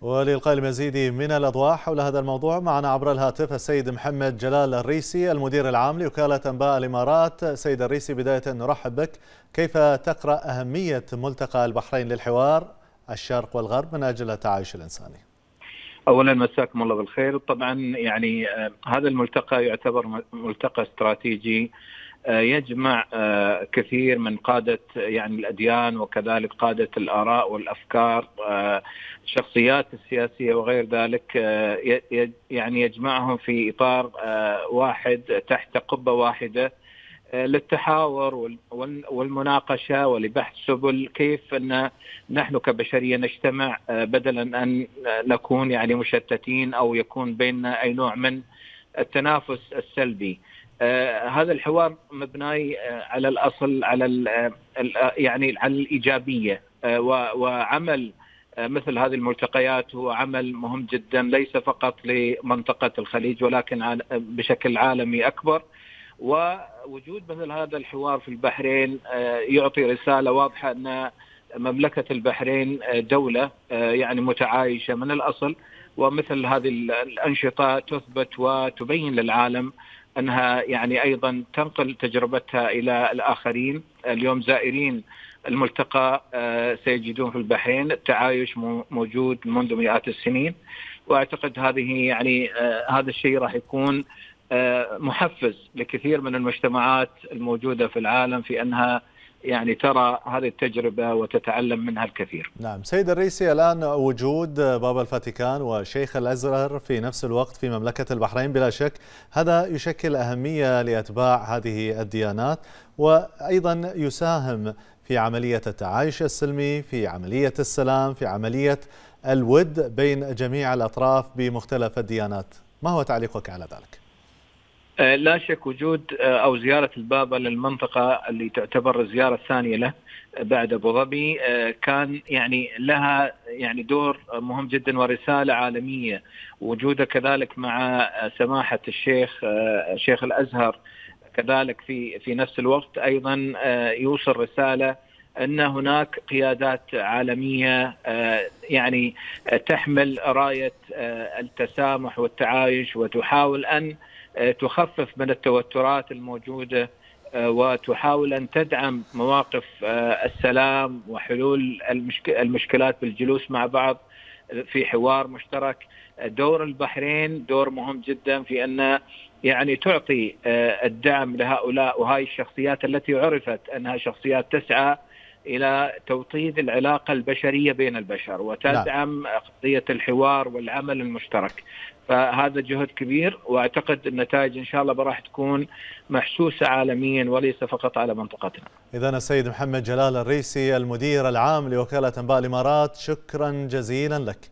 ولإلقاء المزيد من الأضواء حول هذا الموضوع معنا عبر الهاتف السيد محمد جلال الريسي المدير العام لوكالة أنباء الإمارات. سيد الريسي، بداية نرحب بك. كيف تقرأ أهمية ملتقى البحرين للحوار الشرق والغرب من أجل التعايش الإنساني؟ أولا مساكم الله بالخير. طبعا هذا الملتقى يعتبر ملتقى استراتيجي يجمع كثير من قادة الأديان وكذلك قادة الآراء والأفكار، الشخصيات السياسية وغير ذلك، يجمعهم في إطار واحد تحت قبة واحدة للتحاور والمناقشة ولبحث سبل كيف أن نحن كبشرية نجتمع بدلا أن نكون مشتتين أو يكون بيننا أي نوع من التنافس السلبي. هذا الحوار مبني على الأصل على الإيجابية، وعمل مثل هذه الملتقيات هو عمل مهم جدا ليس فقط لمنطقة الخليج ولكن بشكل عالمي أكبر. ووجود مثل هذا الحوار في البحرين يعطي رسالة واضحة أن مملكة البحرين دولة متعايشة من الأصل، ومثل هذه الأنشطة تثبت وتبين للعالم أنها أيضا تنقل تجربتها إلى الآخرين. اليوم زائرين الملتقى سيجدون في البحرين التعايش موجود منذ مئات السنين، وأعتقد هذا الشيء راح يكون محفز لكثير من المجتمعات الموجودة في العالم في أنها ترى هذه التجربة وتتعلم منها الكثير. نعم سيد الرئيسي، الآن وجود بابا الفاتيكان وشيخ الأزهر في نفس الوقت في مملكة البحرين بلا شك هذا يشكل أهمية لأتباع هذه الديانات، وأيضا يساهم في عملية التعايش السلمي، في عملية السلام، في عملية الود بين جميع الأطراف بمختلف الديانات. ما هو تعليقك على ذلك؟ لا شك وجود أو زيارة البابا للمنطقة اللي تعتبر الزيارة الثانية له بعد أبو ظبي كان لها دور مهم جدا ورسالة عالمية. وجوده كذلك مع سماحة شيخ الأزهر كذلك في نفس الوقت أيضا يوصل رسالة أن هناك قيادات عالمية تحمل راية التسامح والتعايش وتحاول أن تخفف من التوترات الموجودة وتحاول أن تدعم مواقف السلام وحلول المشكلات بالجلوس مع بعض في حوار مشترك. دور البحرين دور مهم جدا في أن تعطي الدعم لهؤلاء وهاي الشخصيات التي عرفت أنها شخصيات تسعى إلى توطيد العلاقة البشرية بين البشر وتدعم قضية الحوار والعمل المشترك. فهذا جهد كبير، وأعتقد النتائج إن شاء الله راح تكون محسوسة عالميا وليس فقط على منطقتنا. إذن السيد محمد جلال الريسي المدير العام لوكالة أنباء الإمارات، شكرا جزيلا لك.